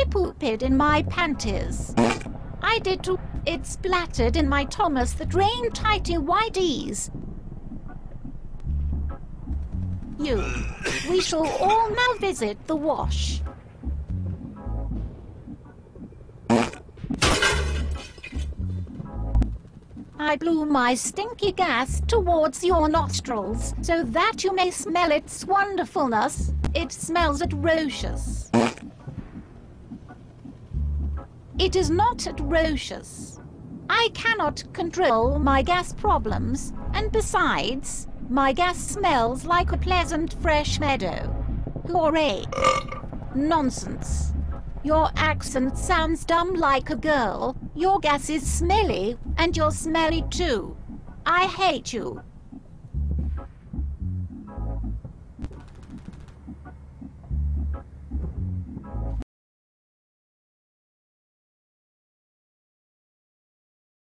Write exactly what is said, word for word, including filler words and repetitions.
pooped in my panties. I did too. It splattered in my Thomas the Train tighty whities. You. We shall all now visit the wash. I blew my stinky gas towards your nostrils, so that you may smell its wonderfulness. It smells atrocious. It is not atrocious. I cannot control my gas problems, and besides, my gas smells like a pleasant fresh meadow. Hooray! Nonsense. Your accent sounds dumb like a girl. Your gas is smelly, and you're smelly too. I hate you.